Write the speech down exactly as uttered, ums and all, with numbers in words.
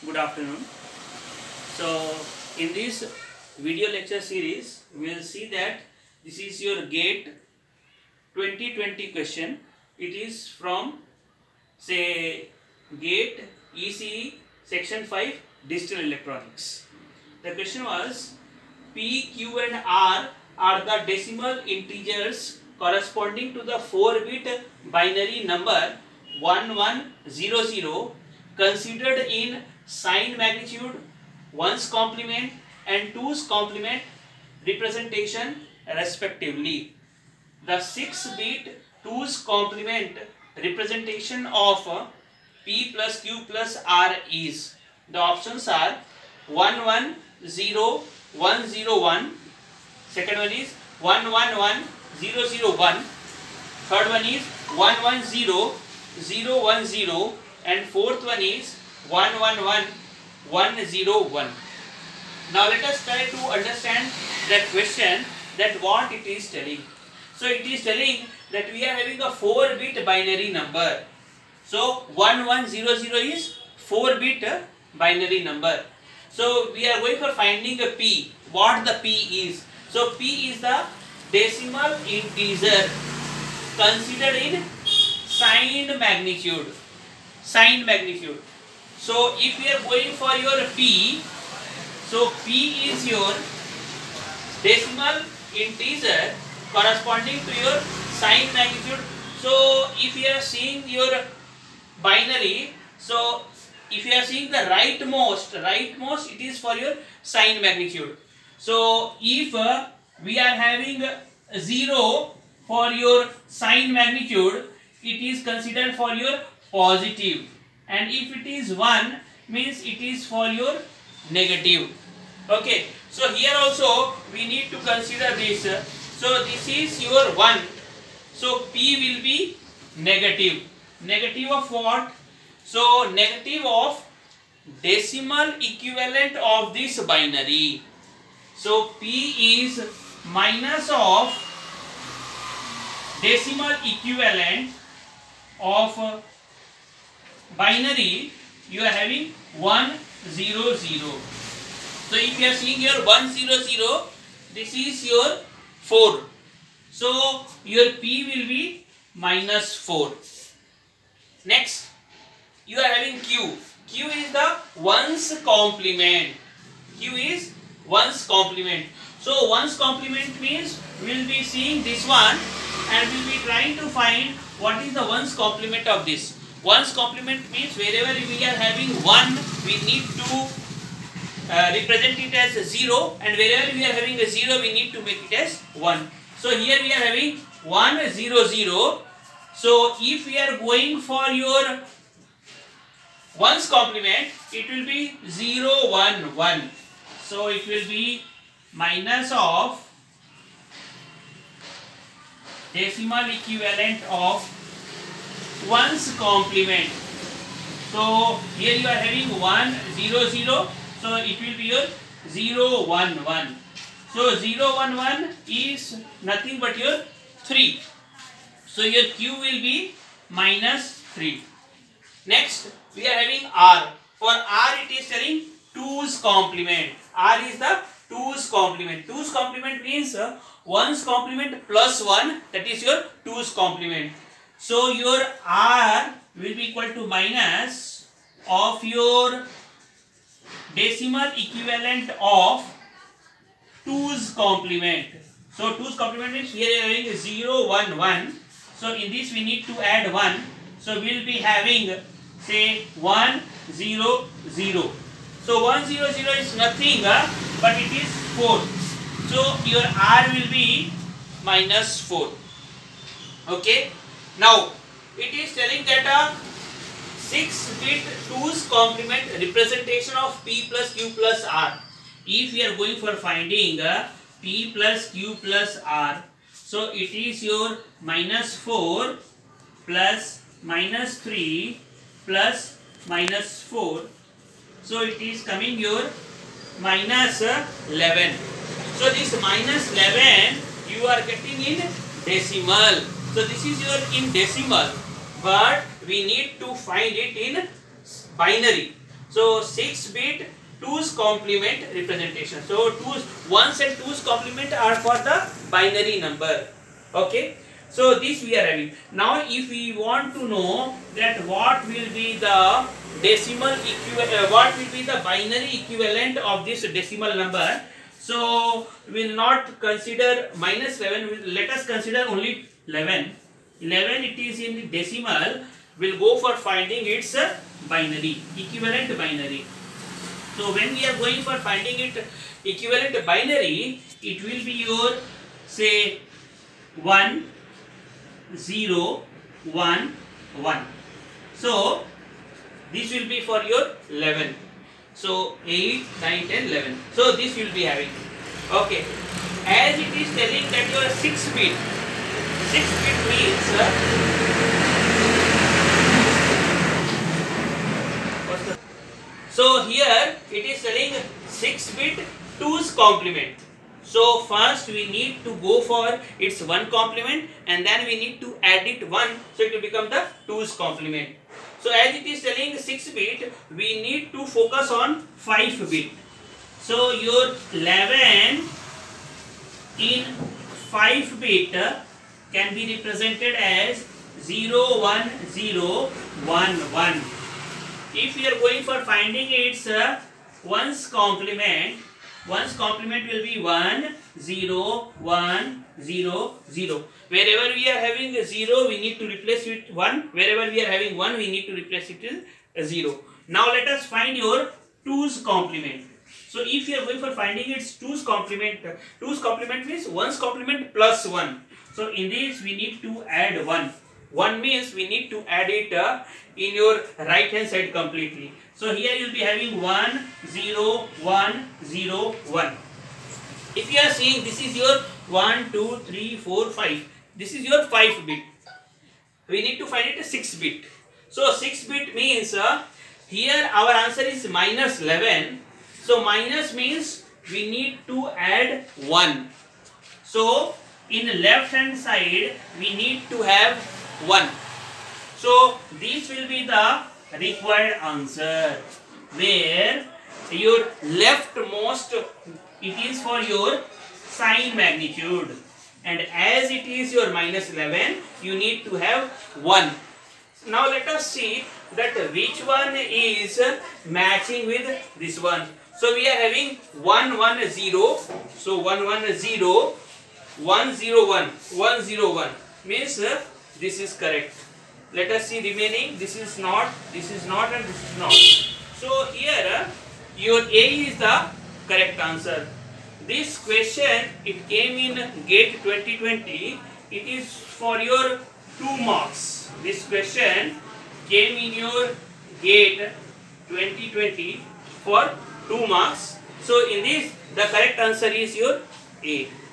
Good afternoon. So in this video lecture series we will see that this is your GATE twenty twenty question. It is from say GATE E C E section five digital electronics. The question was P, Q and R are the decimal integers corresponding to the four bit binary number one one zero zero considered in sign magnitude, one's complement and two's complement representation respectively. The six bit two's complement representation of P plus Q plus R is, the options are one one zero one zero one, second one is one one one zero zero one, third one is one one zero zero one zero, and fourth one is one one one one zero one. Now let us try to understand that question, that what it is telling. So it is telling that we are having a four bit binary number. So one one zero zero is four bit binary number. So we are going for finding a P. What the P is? So P is the decimal integer considered in signed magnitude. Signed magnitude. So if we are going for your P, so P is your decimal integer corresponding to your signed magnitude. So if you are seeing your binary, so if you are seeing the rightmost, rightmost it is for your signed magnitude. So if uh, we are having zero for your signed magnitude, it is considered for your positive, and if it is one means it is for your negative. Okay, so here also we need to consider this. So this is your one, so P will be negative. Negative of what? So negative of decimal equivalent of this binary. So P is minus of decimal equivalent of binary. You are having one zero zero. So if you are seeing here one zero zero, this is your four. So your P will be minus four. Next, you are having Q. Q is the ones complement. Q is ones complement. So ones complement means we will be seeing this one and we will be trying to find what is the ones complement of this. Ones complement means wherever we are having one, we need to uh, represent it as zero, and wherever we are having a zero, we need to make it as one. So here we are having one zero zero. So if we are going for your ones complement, it will be zero one one. So it will be minus of decimal equivalent of ones complement. So here you are having one zero zero. So it will be your zero one one. So zero one one is nothing but your three. So your Q will be minus three. Next, we are having R. For R it is telling two's complement. R is the two's complement. Two's complement means uh, one's complement plus one, that is your two's complement. So your R will be equal to minus of your decimal equivalent of two's complement. So two's complement means here we are having zero one one. So in this we need to add one. So we will be having say one zero zero. So one zero zero is nothing uh, but it is four. So your R will be minus four. Okay. Now it is telling that a six bit two's complement representation of P plus Q plus R. If we are going for finding uh, P plus Q plus R, so it is your minus four plus minus three plus minus four. So it is coming your minus eleven. So this minus eleven you are getting in decimal. So this is your in decimal, but we need to find it in binary. So six bit two's complement representation. So twos, ones and twos complement are for the binary number. Okay. So this we are having. Now if we want to know that what will be the decimal equivalent, uh, what will be the binary equivalent of this decimal number. So we will not consider minus eleven, let us consider only eleven. eleven it is in decimal, we will go for finding its binary, equivalent binary. So when we are going for finding it equivalent binary, it will be your say one, zero, one, one. So this will be for your eleven. So eight, nine, ten, eleven. So this will be having. Okay. As it is telling that your six bit, six bit means uh, so here it is telling six bit two's complement. So first we need to go for its one complement and then we need to add it one, so it will become the two's complement. So as it is telling six bit, we need to focus on five bit. So your eleven in five bit can be represented as zero one zero one one. If we are going for finding its uh, ones complement, ones complement will be one, zero, one, zero, zero. Wherever we are having a zero, we need to replace it with one. Wherever we are having one, we need to replace it with a zero. Now let us find your two's complement. So if you are going for finding its two's complement, two's complement means one's complement plus one. So in this we need to add one. one means we need to add it uh, in your right hand side completely. So here you will be having one, zero, one, zero, one. If you are seeing this is your one, two, three, four, five. This is your five bit. We need to find it a six bit. So six bit means uh, here our answer is minus eleven. So minus means we need to add one. So in the left hand side we need to have one. So this will be the required answer, where your leftmost it is for your sign magnitude, and as it is your minus eleven, you need to have one. Now let us see that which one is matching with this one. So we are having one one zero. So one one zero, one zero one, one zero one means uh, this is correct. Let us see remaining. This is not, this is not, and this is not. So here uh, your A is the correct answer. This question, it came in GATE twenty twenty. It is for your two marks. This question came in your GATE twenty twenty for two marks. So in this, the correct answer is your A.